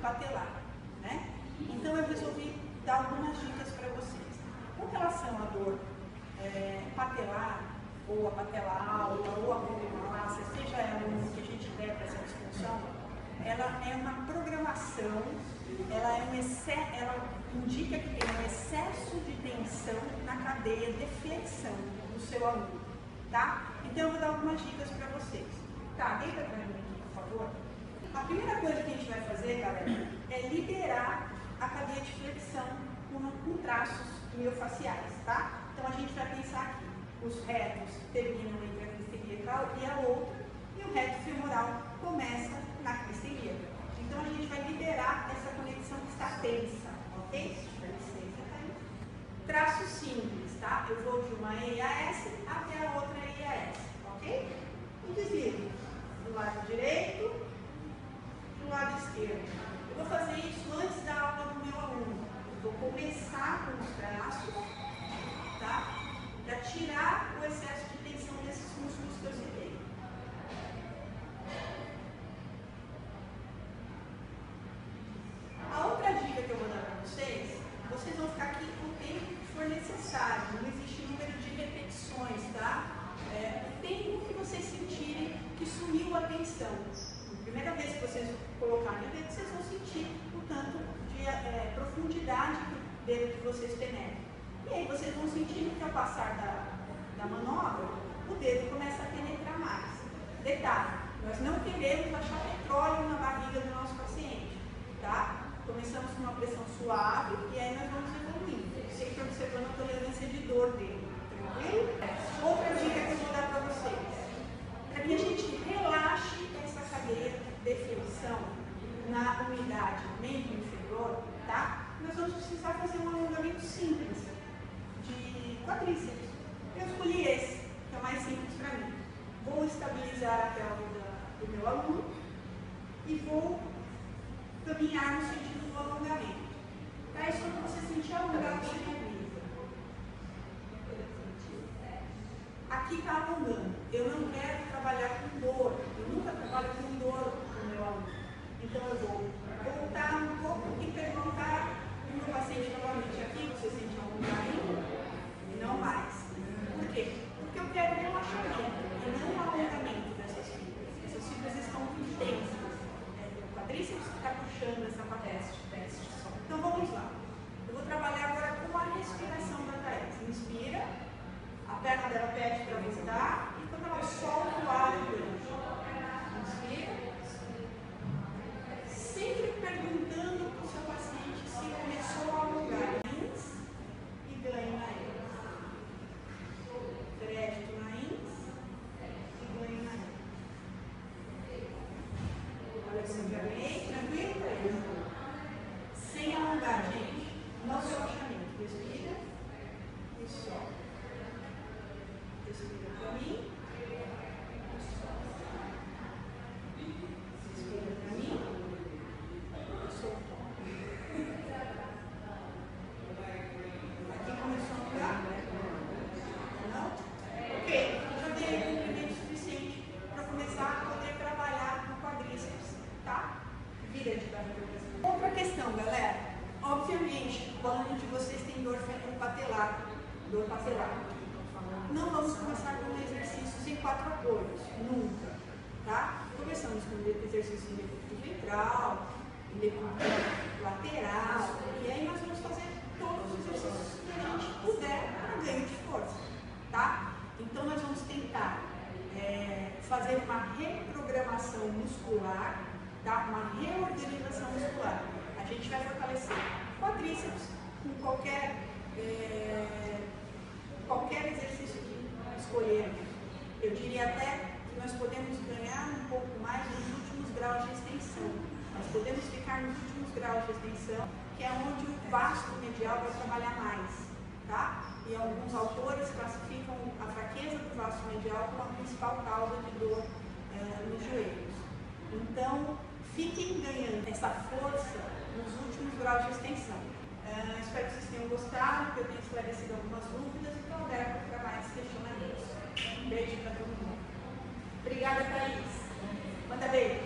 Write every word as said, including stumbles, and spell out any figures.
patelar, né? Então eu resolvi dar algumas dicas para vocês. Com relação à dor é, patelar, ou a patela alta, ou a condylomálacia, seja ela no que a gente der para essa disfunção, ela é uma programação, ela, é um excesso, ela indica que tem um excesso de tensão na cadeia de flexão do seu aluno, tá? Então eu vou dar algumas dicas para vocês. Tá, deita para mim aqui, por favor. A primeira coisa que a gente vai fazer, galera, é liberar a cadeia de flexão com, com traços miofaciais, tá? Então a gente vai pensar aqui, os retos terminam entre a crista ilíaca e a outra, e o reto femoral começa na crista ilíaca. Então a gente vai liberar essa conexão que está tensa, ok? Dá licença, tá aí. Traço simples, tá? Eu vou de uma E A S até a outra E A S, ok? E desligo do lado direito, do lado esquerdo. Eu vou fazer isso antes da aula do meu aluno. Eu vou começar com os braços, tá? Para tirar o excesso de tensão desses músculos que eu citei. A outra dica que eu vou dar para vocês, vocês vão ficar aqui o tempo que for necessário. Não existe número de repetições, tá? É, o tempo que vocês sentirem que sumiu a tensão. A primeira vez que vocês colocarem o dedo, vocês vão sentir o tanto de é, profundidade que o dedo de vocês penetra. E aí vocês vão sentir que ao passar da, da manobra, o dedo começa a penetrar mais. Detalhe, nós não queremos achar petróleo na barriga do nosso paciente, tá? Começamos com uma pressão suave e aí nós vamos evoluindo, sempre observando a tolerância de dor dele, tranquilo? Outra dica que eu vou dar para vocês, para que a gente relaxe essa cadeia de flexão na unidade membro inferior, tá? Nós vamos precisar fazer um alongamento simples de quadríceps. Eu escolhi esse, que é o mais simples para mim. Vou estabilizar a pelve do meu aluno e vou caminhar no sentido do alongamento. Para isso, quando você sentir alongar, você mobiliza. Aqui está alongando. Eu não quero trabalhar com dor. Eu nunca trabalho com dor com o meu aluno. Então eu vou voltar um pouco e perguntar para o meu paciente novamente. Aqui você sente alongamento? Não mais. Por quê? Porque eu quero relaxamento e não alongamento dessas fibras. Essas fibras estão muito tensas. É o quadríceps que está puxando essa teste, teste só. Então vamos lá. Eu vou trabalhar agora com a respiração da Thaís. Inspira, a perna dela pede para voltar e quando ela solta o ar, eu gancho. Inspira. Sempre perguntando para o seu paciente se começou a alongar. E ganho na E. Crédito na ins e ganho na E. Olha como já ganhei, tranquilo? Sem alongar, gente. Não se relaxamento. Respira e solta. Respira para mim e solta. Respira para mim e solta. Aqui começou a alongar? Não? Ok, já dei um comprimento suficiente para começar a poder trabalhar no quadríceps, tá? Vira de barriga para cima. Outra questão, galera. Obviamente, o aluno de vocês tem dor patelar, dor patelar. Não vamos começar com exercícios em quatro apoios, nunca, tá? Começamos com exercícios em decúbito ventral, em decúbito lateral, e aí nós vamos fazer todos os exercícios que a gente puder para ganho de força, tá? Então nós vamos tentar é, fazer uma reprogramação muscular, tá? Uma reorganização muscular. A gente vai fortalecer quadríceps com qualquer, é, qualquer exercício que escolhermos. Eu diria até que nós podemos ganhar um pouco mais nos últimos graus de extensão. Nós podemos ficar nos últimos graus de extensão, que é onde o vasto medial vai trabalhar mais, tá? E alguns autores classificam a fraqueza do vasto medial como a principal causa de dor é, nos joelhos. Então, fiquem ganhando essa força nos últimos graus de extensão. Uh, espero que vocês tenham gostado, que eu tenha esclarecido algumas dúvidas e que eu der para mais questionamentos. Um beijo para todo mundo. Obrigada, Thaís. Manda beijo.